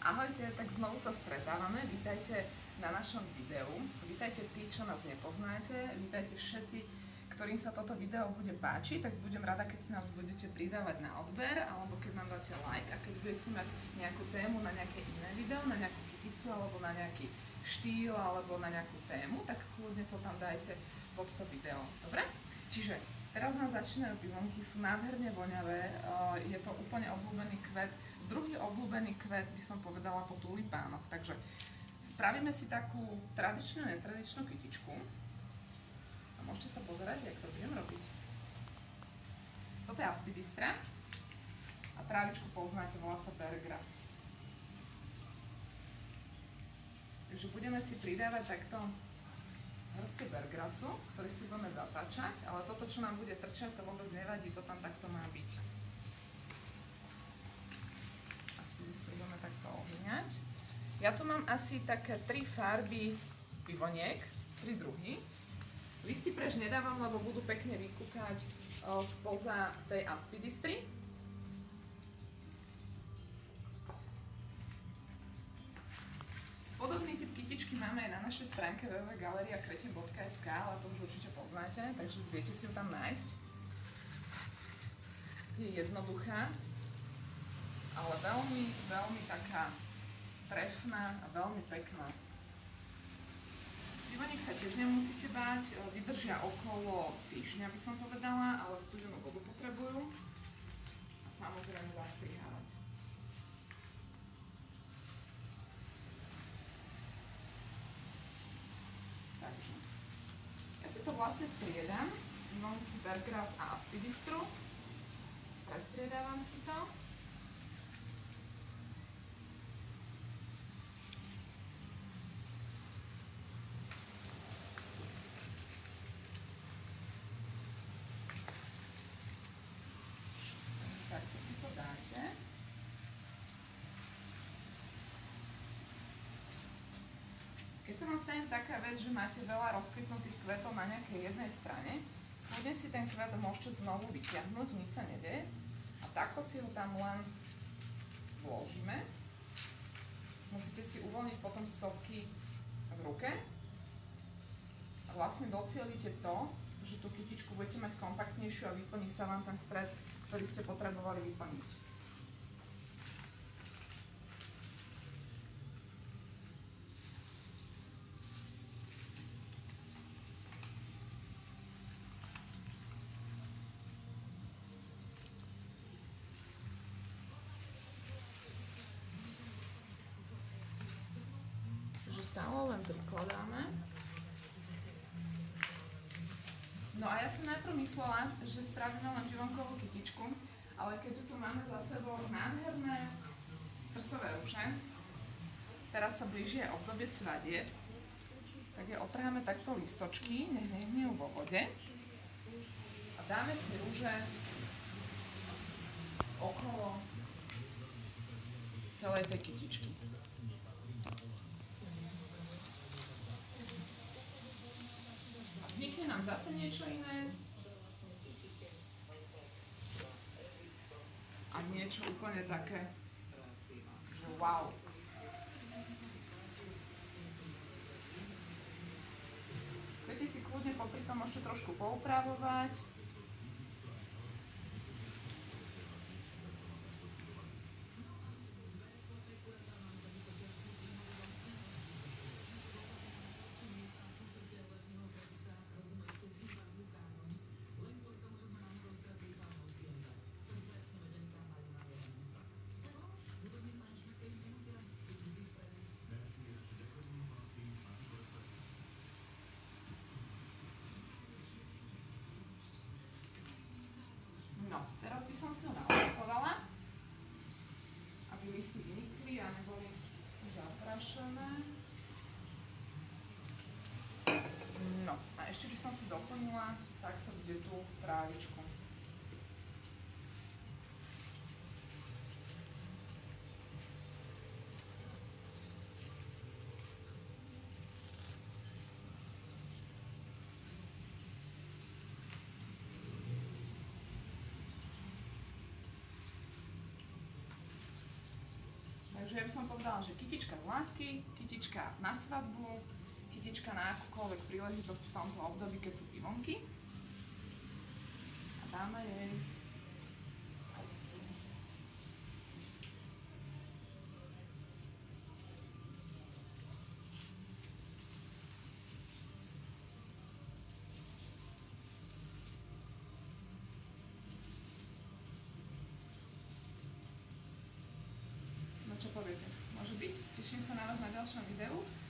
Ahojte, tak znovu sa stretávame, vítajte na našom videu, vítajte tí, čo nás nepoznáte, vítajte všetci, ktorým sa toto video bude páčiť, tak budem rada, keď si nás budete pridávať na odber, alebo keď nám dáte like a keď budete mať nejakú tému na nejaké iné video, na nejakú kyticu, alebo na nejaký štýl, alebo na nejakú tému, tak kľudne to tam dajte pod to video, dobre? Čiže teraz nás začínajú pivonky, sú nádherne voňavé, je to úplne obľúbený kvet. Druhý obľúbený kvet by som povedala po tulipánoch, takže spravíme si takú tradičnú, netradičnú kytičku a môžete sa pozerať, jak to budem robiť. Toto je aspidistra a trávičku poznáte, volá sa Beargrass. Takže budeme si pridávať takto hrstke Beargrassu, ktorý si budeme zatáčať, ale toto, čo nám bude trčať, to vôbec nevadí, to tam takto má byť. Budeme takto ohňať. Ja tu mám asi také 3 farby pivoniek, 3 druhy. Listy preč nedávam, lebo budú pekne vykúkať spoza tej aspidistry. Podobný typ kytičky máme aj na našej stránke www.galeriakvetin.sk, ale to už určite poznáte, takže viete si ju tam nájsť. Je jednoduchá, ale veľmi, veľmi taká trefná a veľmi pekná. Pivoniek sa tiež nemusíte báť, vydržia okolo týždňa, by som povedala, ale studenú vodu potrebujú a samozrejme zastrihávať. Takže ja si to vlastne striedam, pivonky Beargrass a aspidistru, prestriedávam si to. Takto si to dáte. Keď sa vám stane taká vec, že máte veľa rozkvitnutých kvetov na nejakej jednej strane, kľudne si ten kvet môžete znovu vyťahnuť, nič sa nedeje. A takto si ho tam len vložíme. Musíte si uvoľniť potom stopky v ruke. A vlastne docielite to, že tú kytičku budete mať kompaktnejšiu a vyplní sa vám ten stred, ktorý ste potrebovali vyplniť. Takže stále len prikladáme. No a ja som najprv myslela, že spravíme len pivonkovú kytičku, ale keďže tu máme za sebou nádherné prsové ruže, teraz sa blíži aj obdobie svadieb, tak je otrháme takto listočky, nech nehnejú vo vode a dáme si ruže okolo celej tej kytičky. Vznikne nám zase niečo iné a niečo úplne také, že wow. Kvety si kľudne popri tom môžete trošku poupravovať. No, teraz by som si ho naočkovala, aby listy vynikli a neboli zaprašené. No, a ešte by som si doplnila takto, kde tú trávičku. Takže ja by som povedala, že kytička z lásky, kytička na svadbu, kytička na akúkoľvek príležitosť v tomto období, keď sú pivonky. A dáme jej kosu. No čo poviete? Môže byť? Teším sa na vás na ďalšom videu.